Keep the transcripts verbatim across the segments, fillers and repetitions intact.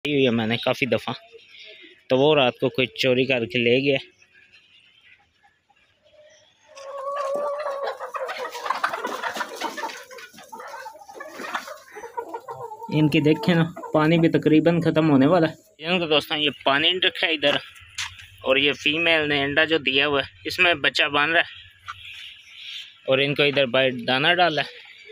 हुई है मैंने काफ़ी दफ़ा, तो वो रात को कोई चोरी करके ले गया। इनकी देखें ना, पानी भी तकरीबन ख़त्म होने वाला है। इनको दोस्तों ये पानी रखा है इधर, और ये फीमेल ने अंडा जो दिया हुआ है इसमें बच्चा बन रहा है, और इनको इधर बाहर दाना डाला है,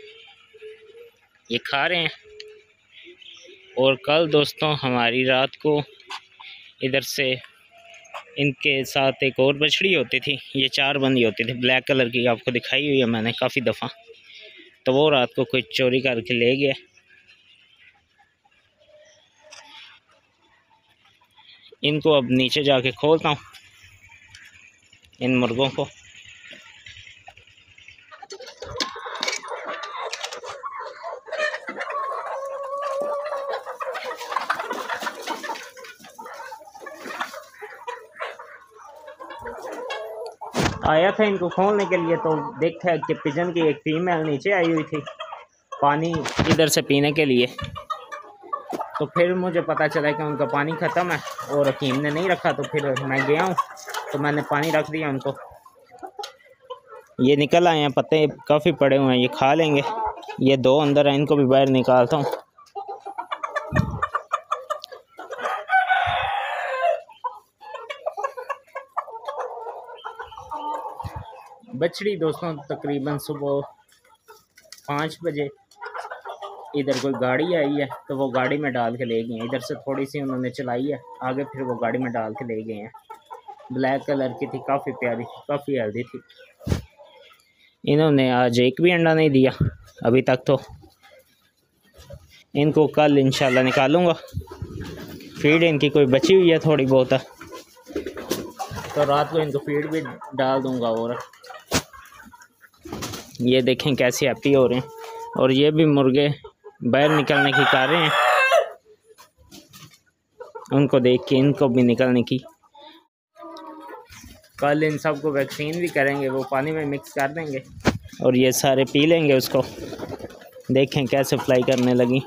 ये खा रहे हैं। और कल दोस्तों हमारी रात को इधर से इनके साथ एक और बछड़ी होती थी, ये चार बंदी होती थी ब्लैक कलर की, आपको दिखाई हुई है मैंने काफ़ी दफ़ा, तो वो रात को कोई चोरी करके ले गया। इनको अब नीचे जाके खोलता हूँ इन मुर्गों को। आया था इनको खोलने के लिए, तो देखा कि पिजन की एक फीमेल नीचे आई हुई थी पानी इधर से पीने के लिए। तो फिर मुझे पता चला कि उनका पानी ख़त्म है और हकीम ने नहीं रखा, तो फिर मैं गया हूँ तो मैंने पानी रख दिया उनको। ये निकल आए हैं, पत्ते काफ़ी पड़े हुए हैं, ये खा लेंगे। ये दो अंदर हैं, इनको भी बाहर निकालता हूँ। बछड़ी दोस्तों तकरीबन सुबह पाँच बजे इधर कोई गाड़ी आई है, तो वो गाड़ी में डाल के ले गए हैं। इधर से थोड़ी सी उन्होंने चलाई है आगे, फिर वो गाड़ी में डाल के ले गए हैं। ब्लैक कलर की थी, काफ़ी प्यारी, काफ़ी हेल्दी थी। इन्होंने आज एक भी अंडा नहीं दिया अभी तक, तो इनको कल इंशाल्लाह निकालूंगा। फीड इनकी कोई बची हुई है थोड़ी बहुत है, तो रात को इनको फीड भी डाल दूंगा। और ये देखें कैसे हैप्पी हो रहे हैं, और ये भी मुर्गे बाहर निकलने की कर रहे हैं, उनको देख के इनको भी निकलने की। कल इन सब को वैक्सीन भी करेंगे, वो पानी में मिक्स कर देंगे और ये सारे पी लेंगे उसको। देखें कैसे फ्लाई करने लगी।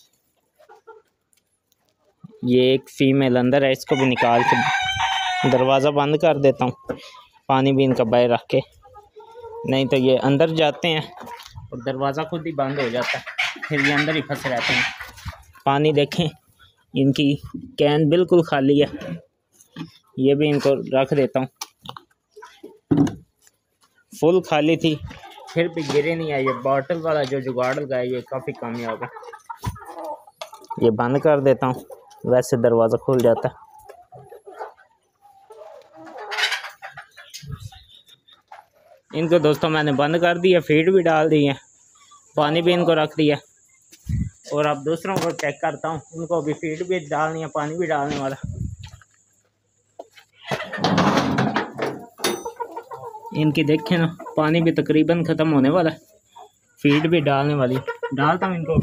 ये एक फीमेल अंदर है, इसको भी निकाल के दरवाज़ा बंद कर देता हूँ, पानी भी इनका बाहर रख के, नहीं तो ये अंदर जाते हैं और दरवाज़ा खुद ही बंद हो जाता है, फिर ये अंदर ही फंसे रहते हैं। पानी देखें, इनकी कैन बिल्कुल खाली है, ये भी इनको रख देता हूँ। फुल खाली थी फिर भी गिरे नहीं है। ये बॉटल वाला जो जुगाड़ लगाया ये काफ़ी कामयाब है। ये बंद कर देता हूँ, वैसे दरवाज़ा खुल जाता है। इनको दोस्तों मैंने बंद कर दिया, फीड भी डाल दी है, पानी भी इनको रख दिया, और अब दूसरों को चेक करता हूँ। उनको अभी फीड भी डालनी है, पानी भी डालने वाला। इनकी देखें ना, पानी भी तकरीबन ख़त्म होने वाला है, फीड भी डालने वाली, डालता हूँ इनको।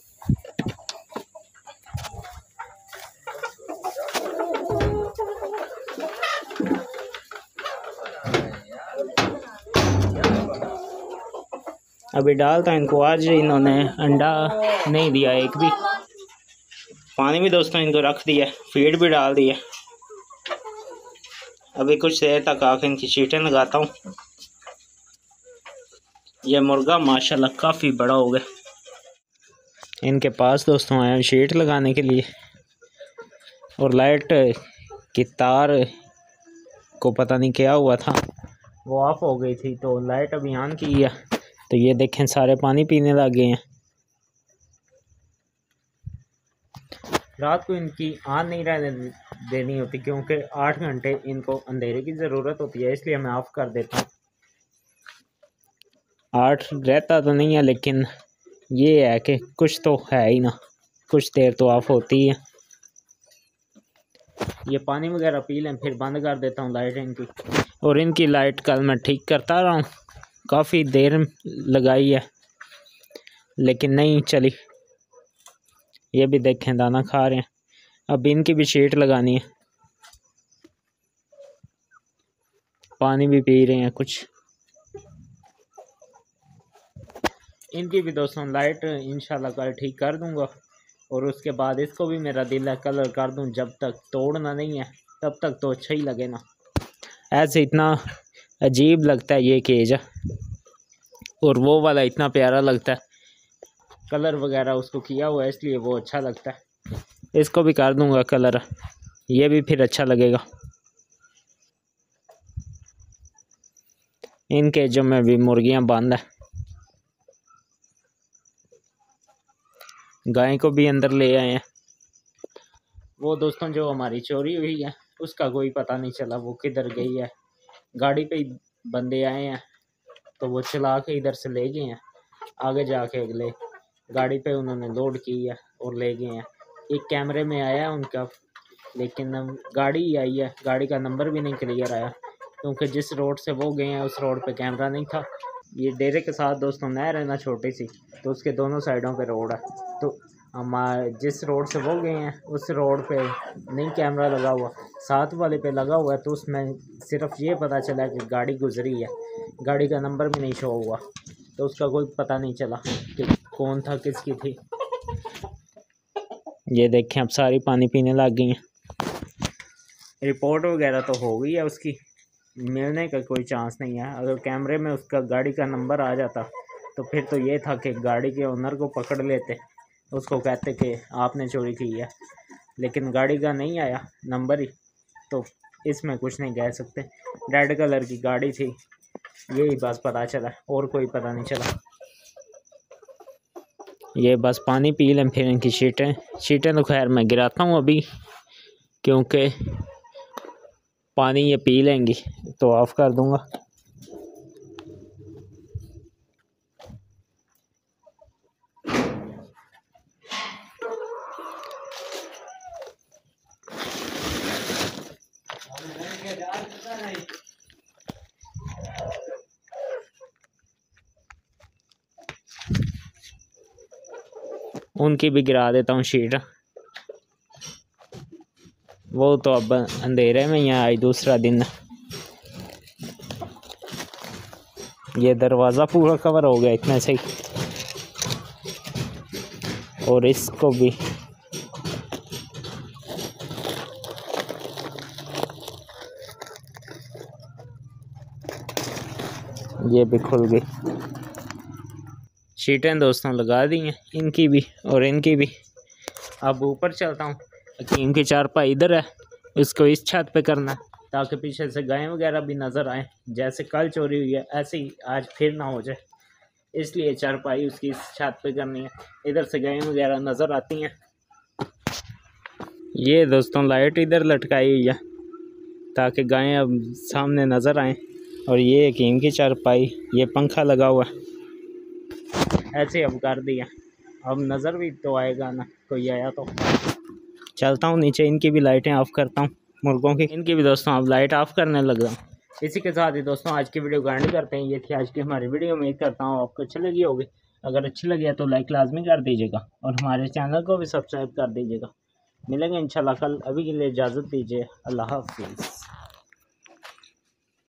अभी डालता हूँ इनको। आज इन्होंने अंडा नहीं दिया एक भी, पानी भी दोस्तों इनको रख दिया, फीड भी डाल दिया। अभी कुछ देर तक आके इनकी चीटें लगाता हूँ। ये मुर्गा माशाल्लाह काफ़ी बड़ा हो गया। इनके पास दोस्तों आया शीट लगाने के लिए, और लाइट की तार को पता नहीं क्या हुआ था, वो ऑफ हो गई थी, तो लाइट अभी ऑन की है, तो ये देखें सारे पानी पीने लग गए हैं। रात को इनकी ऑन नहीं रहने देनी होती, क्योंकि आठ घंटे इनको अंधेरे की ज़रूरत होती है, इसलिए मैं ऑफ़ कर देता हूँ। आठ रहता तो नहीं है, लेकिन ये है कि कुछ तो है ही ना, कुछ देर तो ऑफ होती है। ये पानी वगैरह पी लें, फिर बंद कर देता हूँ लाइट इनकी। और इनकी लाइट कल मैं ठीक करता रहा हूँ, काफ़ी देर लगाई है लेकिन नहीं चली। ये भी देखें दाना खा रहे हैं। अब इनकी भी शीट लगानी है, पानी भी पी रहे हैं कुछ। इनकी भी दोस्तों लाइट इंशाल्लाह कल ठीक कर दूंगा, और उसके बाद इसको भी मेरा दिल है कलर कर दूं, जब तक तोड़ना नहीं है तब तक तो अच्छा ही लगे ना। ऐसे इतना अजीब लगता है ये केज, और वो वाला इतना प्यारा लगता है, कलर वगैरह उसको किया हुआ है इसलिए वो अच्छा लगता है। इसको भी कर दूंगा कलर, ये भी फिर अच्छा लगेगा। इन केजों में भी मुर्गियां बंद है, गाय को भी अंदर ले आए हैं। वो दोस्तों जो हमारी चोरी हुई है उसका कोई पता नहीं चला, वो किधर गई है। गाड़ी पे ही बंदे आए हैं तो वो चला के इधर से ले गए हैं, आगे जाके अगले गाड़ी पे उन्होंने लोड की है और ले गए हैं। एक कैमरे में आया है उनका, लेकिन गाड़ी ही आई है, गाड़ी का नंबर भी नहीं क्लियर आया, क्योंकि जिस रोड से वो गए हैं उस रोड पे कैमरा नहीं था। ये डेरे के साथ दोस्तों नहर है ना छोटी सी, तो उसके दोनों साइडों पे रोड है, तो हम जिस रोड से वो गए हैं उस रोड पे नहीं कैमरा लगा हुआ, साथ वाले पे लगा हुआ है, तो उसमें सिर्फ ये पता चला कि गाड़ी गुजरी है, गाड़ी का नंबर भी नहीं शो हुआ, तो उसका कोई पता नहीं चला कि कौन था किसकी थी। ये देखें अब सारी पानी पीने लग गई हैं। रिपोर्ट वगैरह तो हो गई है, उसकी मिलने का कोई चांस नहीं है। अगर कैमरे में उसका गाड़ी का नंबर आ जाता तो फिर तो ये था कि गाड़ी के ओनर को पकड़ लेते, उसको कहते कि आपने चोरी की है, लेकिन गाड़ी का नहीं आया नंबर ही, तो इसमें कुछ नहीं कह सकते। रेड कलर की गाड़ी थी, यही बस पता चला, और कोई पता नहीं चला। ये बस पानी पी लें फिर इनकी शीटें शीटें तो खैर मैं गिराता हूँ अभी, क्योंकि पानी ये पी लेंगी, तो ऑफ़ कर दूँगा। उनकी भी गिरा देता हूँ शीट, वो तो अब अंधेरे में ही आई, दूसरा दिन। ये दरवाज़ा पूरा कवर हो गया इतने से ही, और इसको भी ये भी खुल गई। शीटें दोस्तों लगा दी हैं इनकी भी और इनकी भी। अब ऊपर चलता हूँ, हकीम की चारपाई इधर है, इसको इस छत पे करना ताकि पीछे से गायें वगैरह भी नज़र आए। जैसे कल चोरी हुई है ऐसे ही आज फिर ना हो जाए, इसलिए चारपाई उसकी इस छत पे करनी है, इधर से गायें वगैरह नज़र आती हैं। ये दोस्तों लाइट इधर लटकाई हुई है ताकि गायें अब सामने नज़र आएँ। और ये हकीम की चारपाई, ये पंखा लगा हुआ है, ऐसे अब कर दिया। अब नज़र भी तो आएगा ना, कोई आया तो। चलता हूँ नीचे, इनकी भी लाइटें ऑफ़ करता हूँ, मुर्गों की इनकी भी दोस्तों अब लाइट ऑफ़ करने लगा। इसी के साथ ही दोस्तों आज की वीडियो को एंड करते हैं। ये थी आज की हमारी वीडियो, उम्मीद करता हूँ आपको अच्छी लगी होगी। अगर अच्छी लगी तो लाइक लाजमी कर दीजिएगा और हमारे चैनल को भी सब्सक्राइब कर दीजिएगा। मिलेंगे इंशाल्लाह कल, अभी के लिए इजाज़त दीजिए, अल्लाह हाफ़िज़।